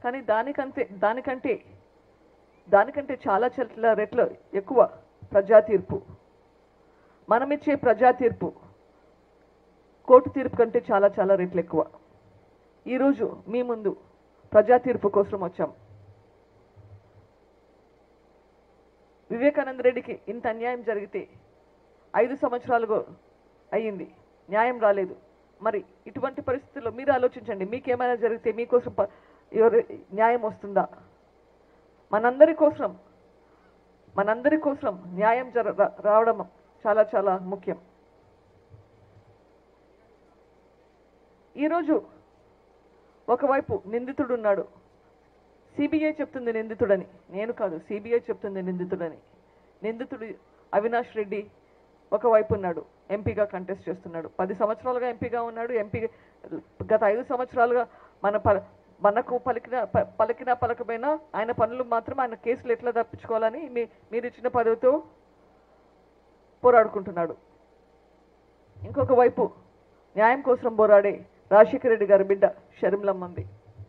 కానీ దానికంటే చాలా రెట్లు ఎక్కువ ప్రజా తీర్పు, మనమిచ్చే ప్రజా తీర్పు కోర్టు తీర్పు కంటే చాలా రెట్లు ఎక్కువ. ఈరోజు మీ ముందు ప్రజా తీర్పు కోసం వచ్చాం. వివేకానంద రెడ్డికి ఇంత అన్యాయం జరిగితే 5 సంవత్సరాలుగా అయ్యింది, న్యాయం రాలేదు. మరి ఇటువంటి పరిస్థితుల్లో మీరు ఆలోచించండి, మీకేమైనా జరిగితే మీకోసం న్యాయం వస్తుందా? మనందరి కోసం న్యాయం రావడం చాలా ముఖ్యం. ఈరోజు ఒకవైపు నిందితుడు ఉన్నాడు, సిబిఐ చెప్తుంది నిందితుడని, నేను కాదు, సిబిఐ చెప్తుంది నిందితుడని. నిందితుడు అవినాష్ రెడ్డి ఒకవైపు ఉన్నాడు, ఎంపీగా కంటెస్ట్ చేస్తున్నాడు. 10 సంవత్సరాలుగా ఎంపీగా ఉన్నాడు. గత 5 సంవత్సరాలుగా మనకు పలికినా పలకపోయినా ఆయన పనులు మాత్రం, ఆయన కేసులు ఎట్లా తప్పించుకోవాలని మీరు ఇచ్చిన పదవితో పోరాడుకుంటున్నాడు. ఇంకొక వైపు న్యాయం కోసం పోరాడే రాజశేఖర రెడ్డి గారి బిడ్డ షర్మిలమ్మ ఉంది.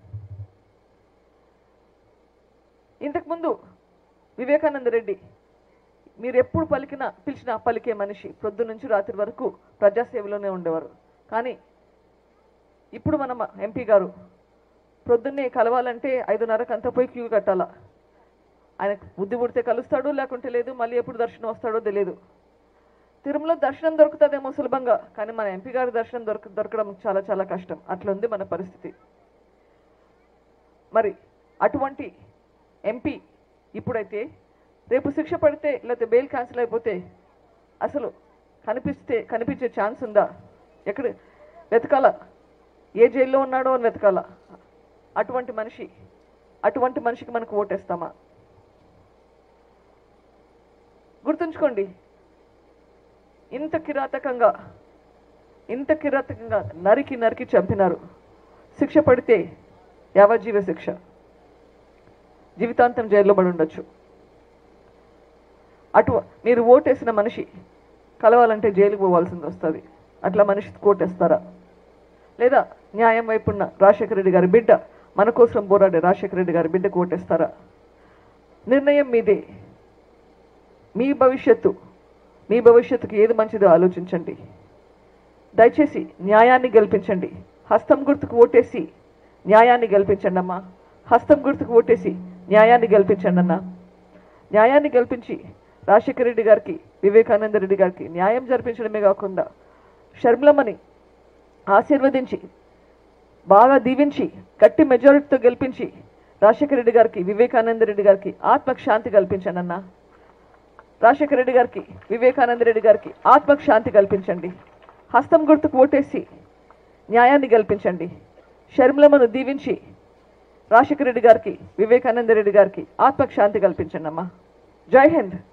ఇంతకుముందు వివేకానంద రెడ్డి మీరు ఎప్పుడు పిలిచినా పలికే మనిషి, ప్రొద్దు నుంచి రాత్రి వరకు ప్రజాసేవలోనే ఉండేవారు. కానీ ఇప్పుడు మన ఎంపీ గారు ప్రొద్దున్నే కలవాలంటే 5:30కి అంతా పోయి క్యూ కట్టాలా. ఆయనకు బుద్ధి పుడితే కలుస్తాడు, లేకుంటే లేదు. మళ్ళీ ఎప్పుడు దర్శనం వస్తాడో తెలియదు. తిరుమల దర్శనం దొరుకుతుందేమో సులభంగా, కానీ మన ఎంపీ గారి దర్శనం దొరకడం చాలా కష్టం. అట్లుంది మన పరిస్థితి. మరి అటువంటి ఎంపీ ఇప్పుడైతే రేపు శిక్ష పడితే లేకపోతే బెయిల్ క్యాన్సిల్ అయిపోతే అసలు కనిపించే ఛాన్స్ ఉందా? ఎక్కడ వెతకాల? ఏ జైల్లో ఉన్నాడో అని వెతకాల. అటువంటి మనిషికి మనకు ఓటేస్తామా? గుర్తుంచుకోండి, ఇంత కిరాతకంగా నరికి చంపినారు. శిక్ష పడితే యావజ్జీవ శిక్ష, జీవితాంతం జైల్లో పడి ఉండొచ్చు. మీరు ఓటేసిన మనిషి కలవాలంటే జైలుకు పోవాల్సింది వస్తుంది. అట్లా మనిషి ఓటేస్తారా? లేదా న్యాయం వైపున్న రాజశేఖర రెడ్డి గారి బిడ్డ, మన కోసం పోరాడే రాజశేఖర రెడ్డి గారి బిడ్డకు ఓటేస్తారా? నిర్ణయం మీదే. మీ భవిష్యత్తుకి ఏది మంచిదో ఆలోచించండి. దయచేసి న్యాయాన్ని గెలిపించండి. హస్తం గుర్తుకు ఓటేసి న్యాయాన్ని గెలిపించండి అమ్మా. హస్తం గుర్తుకు ఓటేసి న్యాయాన్ని గెలిపించండి అన్న. న్యాయాన్ని గెలిపించి రాజశేఖర రెడ్డి గారికి, వివేకానంద రెడ్డి గారికి న్యాయం జరిపించడమే కాకుండా షర్మిలమ్మని ఆశీర్వదించి, బాగా దీవించి, గట్టి మెజారిటీతో గెలిపించి రాజశేఖర రెడ్డి గారికి, వివేకానంద రెడ్డి గారికి ఆత్మకు శాంతి కల్పించండి అన్న. రాజశేఖర రెడ్డి గారికి, వివేకానంద రెడ్డి గారికి ఆత్మకు శాంతి కల్పించండి. హస్తం గుర్తుకు ఓటేసి న్యాయాన్ని గెలిపించండి. షర్మిలమ్మను దీవించి రాజశేఖర రెడ్డి గారికి, వివేకానంద రెడ్డి గారికి ఆత్మకు శాంతి కల్పించండి అమ్మా. జై హింద్.